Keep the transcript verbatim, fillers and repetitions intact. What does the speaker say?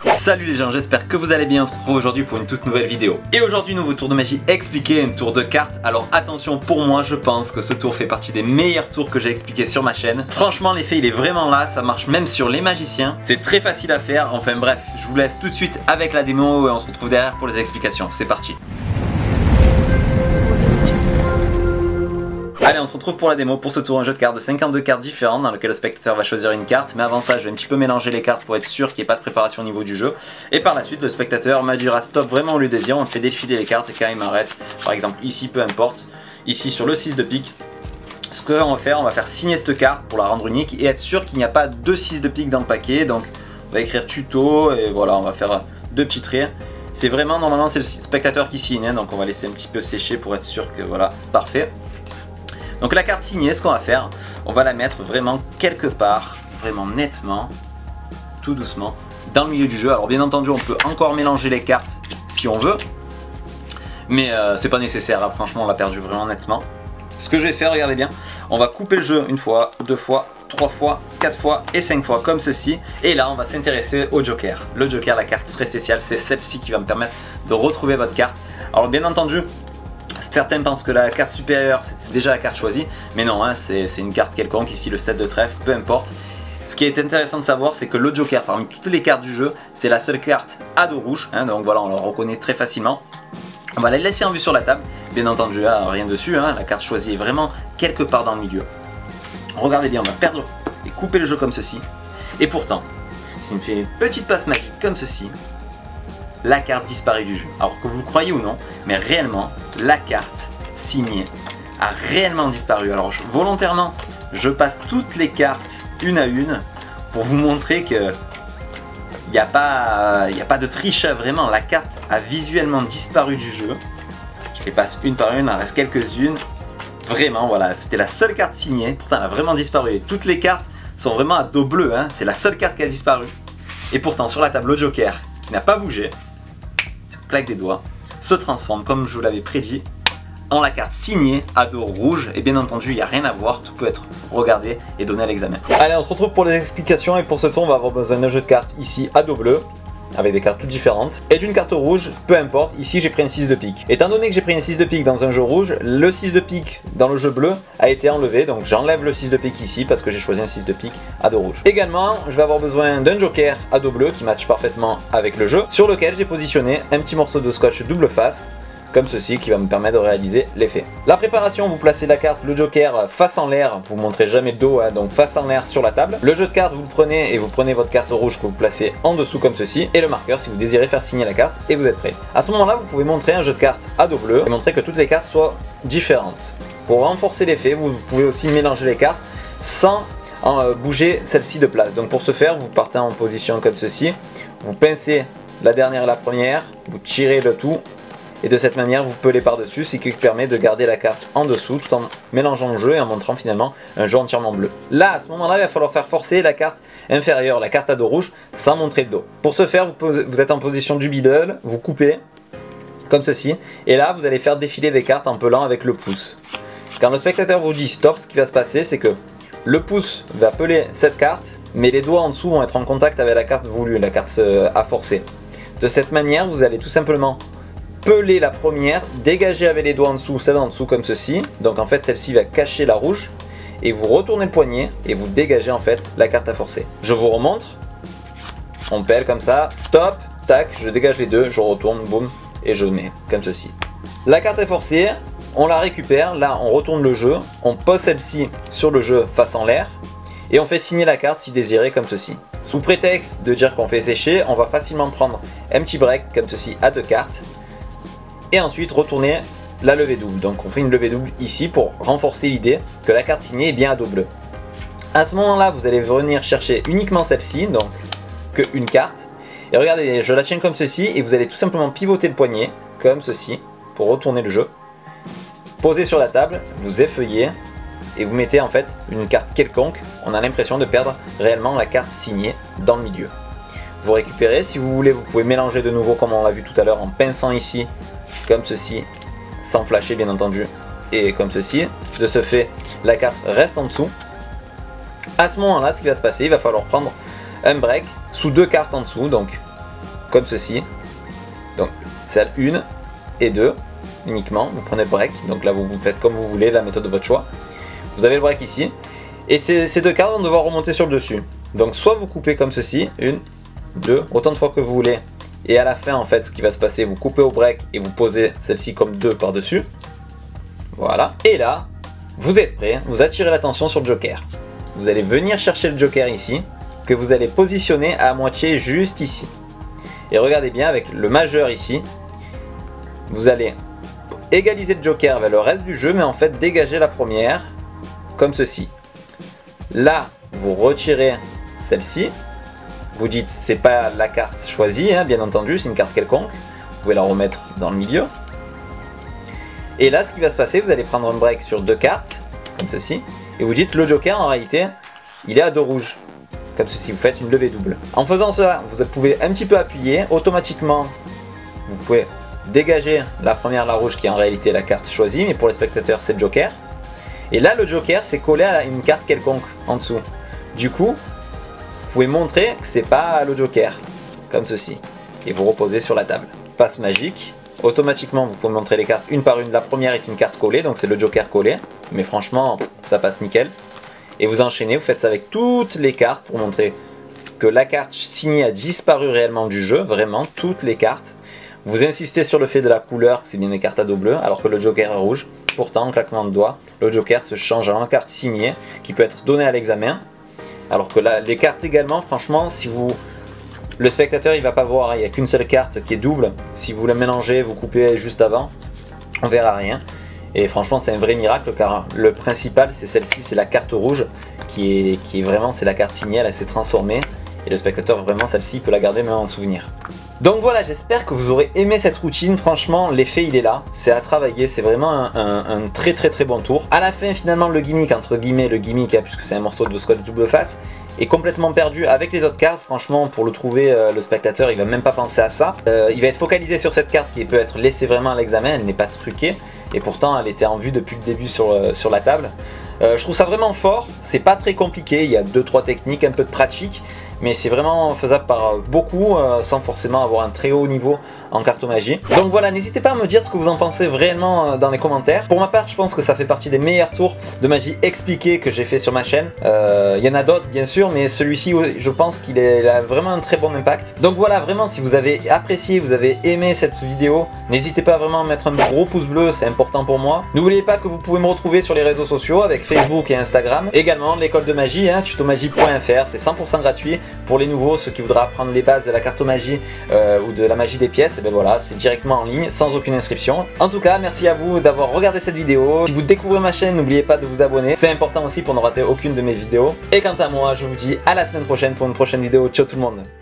Salut les gens, j'espère que vous allez bien, on se retrouve aujourd'hui pour une toute nouvelle vidéo. Et aujourd'hui, nouveau tour de magie expliqué, un tour de cartes. Alors attention, pour moi, je pense que ce tour fait partie des meilleurs tours que j'ai expliqué sur ma chaîne. Franchement, l'effet il est vraiment là, ça marche même sur les magiciens. C'est très facile à faire, enfin bref, je vous laisse tout de suite avec la démo et on se retrouve derrière pour les explications. C'est parti. Allez, on se retrouve pour la démo. Pour ce tour, un jeu de cartes de cinquante-deux cartes différentes dans lequel le spectateur va choisir une carte. Mais avant ça, je vais un petit peu mélanger les cartes pour être sûr qu'il n'y ait pas de préparation au niveau du jeu. Et par la suite, le spectateur me dira stop vraiment au lieu désir. On fait défiler les cartes et quand il m'arrête, par exemple ici, peu importe, ici sur le six de pique, ce qu'on va faire, on va faire signer cette carte pour la rendre unique et être sûr qu'il n'y a pas deux six de pique dans le paquet. Donc on va écrire tuto et voilà, on va faire deux petits traits. C'est vraiment, normalement c'est le spectateur qui signe, hein, donc on va laisser un petit peu sécher pour être sûr que voilà, parfait. Donc la carte signée, ce qu'on va faire, on va la mettre vraiment quelque part, vraiment nettement, tout doucement, dans le milieu du jeu. Alors bien entendu, on peut encore mélanger les cartes si on veut, mais euh, c'est pas nécessaire, hein. Franchement on l'a perdu vraiment nettement. Ce que je vais faire, regardez bien, on va couper le jeu une fois, deux fois, trois fois, quatre fois et cinq fois comme ceci. Et là on va s'intéresser au joker. Le joker, la carte très spéciale, c'est celle-ci qui va me permettre de retrouver votre carte. Alors bien entendu, certains pensent que la carte supérieure c'était déjà la carte choisie, mais non, hein, c'est une carte quelconque, ici le sept de trèfle, peu importe. Ce qui est intéressant de savoir, c'est que le joker, parmi toutes les cartes du jeu, c'est la seule carte à dos rouge, hein, donc voilà, on le reconnaît très facilement. On va la laisser en vue sur la table, bien entendu, là, rien dessus, hein, la carte choisie est vraiment quelque part dans le milieu. Regardez bien, on va perdre et couper le jeu comme ceci, et pourtant, s'il me fait une petite passe magique comme ceci, la carte disparaît du jeu. Alors que vous le croyez ou non, mais réellement, la carte signée a réellement disparu. Alors je, volontairement, je passe toutes les cartes une à une pour vous montrer que il n'y a pas, il n'y a pas de triche, vraiment. La carte a visuellement disparu du jeu. Je les passe une par une, il en reste quelques-unes. Vraiment, voilà, c'était la seule carte signée. Pourtant, elle a vraiment disparu. Et toutes les cartes sont vraiment à dos bleu, hein. C'est la seule carte qui a disparu. Et pourtant, sur la table, le joker, qui n'a pas bougé, claque des doigts, se transforme, comme je vous l'avais prédit, en la carte signée à dos rouge. Et bien entendu, il n'y a rien à voir, tout peut être regardé et donné à l'examen. Allez, on se retrouve pour les explications et pour ce tour, on va avoir besoin d'un jeu de cartes ici à dos bleu, avec des cartes toutes différentes, et d'une carte rouge, peu importe. Ici j'ai pris un six de pique. Étant donné que j'ai pris un six de pique dans un jeu rouge, le six de pique dans le jeu bleu a été enlevé, donc j'enlève le six de pique ici parce que j'ai choisi un six de pique à dos rouge. Également, je vais avoir besoin d'un joker à dos bleu qui matche parfaitement avec le jeu, sur lequel j'ai positionné un petit morceau de scotch double face, comme ceci, qui va me permettre de réaliser l'effet. La préparation, vous placez la carte, le joker face en l'air, vous ne montrez jamais le dos, hein, donc face en l'air sur la table. Le jeu de cartes, vous le prenez et vous prenez votre carte rouge que vous placez en dessous comme ceci, et le marqueur si vous désirez faire signer la carte, et vous êtes prêt. À ce moment-là, vous pouvez montrer un jeu de cartes à dos bleu et montrer que toutes les cartes soient différentes. Pour renforcer l'effet, vous pouvez aussi mélanger les cartes sans en, euh, bouger celle-ci de place. Donc pour ce faire, vous partez en position comme ceci, vous pincez la dernière et la première, vous tirez le tout, et de cette manière vous pelez par dessus, ce qui permet de garder la carte en dessous tout en mélangeant le jeu et en montrant finalement un jeu entièrement bleu. Là, à ce moment là, il va falloir faire forcer la carte inférieure, la carte à dos rouge, sans montrer le dos. Pour ce faire, vous, posez, vous êtes en position du biddle, vous coupez comme ceci, et là vous allez faire défiler des cartes en pelant avec le pouce. Quand le spectateur vous dit stop, ce qui va se passer, c'est que le pouce va peler cette carte, mais les doigts en dessous vont être en contact avec la carte voulue, la carte à forcer. De cette manière, vous allez tout simplement peler la première, dégager avec les doigts en dessous, celle en dessous comme ceci. Donc en fait celle-ci va cacher la rouge. Et vous retournez le poignet et vous dégagez en fait la carte à forcer. Je vous remontre. On pèle comme ça, stop, tac, je dégage les deux, je retourne, boum, et je mets comme ceci. La carte est forcée, on la récupère, là on retourne le jeu, on pose celle-ci sur le jeu face en l'air. Et on fait signer la carte si désiré comme ceci. Sous prétexte de dire qu'on fait sécher, on va facilement prendre un petit break comme ceci à deux cartes. Et ensuite retourner la levée double. Donc on fait une levée double ici pour renforcer l'idée que la carte signée est bien à dos bleu. À ce moment là vous allez venir chercher uniquement celle-ci, donc que une carte. Et regardez, je la tiens comme ceci et vous allez tout simplement pivoter le poignet comme ceci pour retourner le jeu. Posez sur la table, vous effeuillez et vous mettez en fait une carte quelconque. On a l'impression de perdre réellement la carte signée dans le milieu. Vous récupérez, si vous voulez vous pouvez mélanger de nouveau comme on l'a vu tout à l'heure en pinçant ici comme ceci, sans flasher bien entendu, et comme ceci. De ce fait, la carte reste en dessous. À ce moment là, ce qui va se passer, il va falloir prendre un break sous deux cartes en dessous, donc comme ceci. Donc celle un et deux uniquement, vous prenez le break, donc là vous, vous faites comme vous voulez, la méthode de votre choix. Vous avez le break ici, et ces, ces deux cartes vont devoir remonter sur le dessus. Donc soit vous coupez comme ceci, une, deux, autant de fois que vous voulez, et à la fin en fait ce qui va se passer, vous coupez au break et vous posez celle-ci comme deux par dessus. Voilà, et là, vous êtes prêt, vous attirez l'attention sur le joker. Vous allez venir chercher le joker ici, que vous allez positionner à moitié juste ici. Et regardez bien, avec le majeur ici, vous allez égaliser le joker vers le reste du jeu, mais en fait dégager la première, comme ceci. Là, vous retirez celle-ci, vous dites c'est pas la carte choisie, hein, bien entendu, c'est une carte quelconque, vous pouvez la remettre dans le milieu. Et là, ce qui va se passer, vous allez prendre un break sur deux cartes, comme ceci, et vous dites le joker en réalité, il est à deux rouges, comme ceci, vous faites une levée double. En faisant cela, vous pouvez un petit peu appuyer, automatiquement, vous pouvez dégager la première, la rouge, qui est en réalité la carte choisie, mais pour les spectateurs, c'est le joker. Et là, le joker, c'est collé à une carte quelconque en dessous. Du coup, vous pouvez montrer que c'est pas le joker, comme ceci, et vous reposez sur la table. Passe magique. Automatiquement, vous pouvez montrer les cartes une par une. La première est une carte collée, donc c'est le joker collé. Mais franchement, ça passe nickel. Et vous enchaînez, vous faites ça avec toutes les cartes pour montrer que la carte signée a disparu réellement du jeu, vraiment, toutes les cartes. Vous insistez sur le fait de la couleur, que c'est bien des cartes à dos bleu, alors que le joker est rouge. Pourtant, en claquement de doigts, le joker se change en carte signée, qui peut être donnée à l'examen. Alors que là, les cartes également, franchement, si vous... Le spectateur il va pas voir, il n'y a qu'une seule carte qui est double. Si vous la mélangez, vous coupez juste avant, on verra rien. Et franchement c'est un vrai miracle car le principal c'est celle-ci, c'est la carte rouge qui est, qui est vraiment, c'est la carte signée, elle s'est transformée. Et le spectateur vraiment celle-ci peut la garder même en souvenir. Donc voilà, j'espère que vous aurez aimé cette routine. Franchement l'effet il est là, c'est à travailler, c'est vraiment un, un, un très très très bon tour. À la fin finalement le gimmick, entre guillemets le gimmick hein, puisque c'est un morceau de Scotch double face, est complètement perdu avec les autres cartes. Franchement pour le trouver euh, le spectateur il va même pas penser à ça. euh, Il va être focalisé sur cette carte qui peut être laissée vraiment à l'examen, elle n'est pas truquée. Et pourtant elle était en vue depuis le début sur, euh, sur la table. euh, Je trouve ça vraiment fort, c'est pas très compliqué, il y a deux trois techniques, un peu de pratique. Mais c'est vraiment faisable par beaucoup euh, sans forcément avoir un très haut niveau en cartomagie. Donc voilà, n'hésitez pas à me dire ce que vous en pensez vraiment euh, dans les commentaires. Pour ma part, je pense que ça fait partie des meilleurs tours de magie expliquée que j'ai fait sur ma chaîne. Euh, il y en a d'autres bien sûr, mais celui-ci je pense qu'il a vraiment un très bon impact. Donc voilà, vraiment si vous avez apprécié, vous avez aimé cette vidéo, n'hésitez pas vraiment à mettre un gros pouce bleu, c'est important pour moi. N'oubliez pas que vous pouvez me retrouver sur les réseaux sociaux avec Facebook et Instagram. Également l'école de magie, hein, tutomagie point F R, c'est cent pour cent gratuit. Pour les nouveaux, ceux qui voudraient apprendre les bases de la cartomagie euh, ou de la magie des pièces, et ben voilà, c'est directement en ligne, sans aucune inscription. En tout cas, merci à vous d'avoir regardé cette vidéo. Si vous découvrez ma chaîne, n'oubliez pas de vous abonner. C'est important aussi pour ne rater aucune de mes vidéos. Et quant à moi, je vous dis à la semaine prochaine pour une prochaine vidéo. Ciao tout le monde!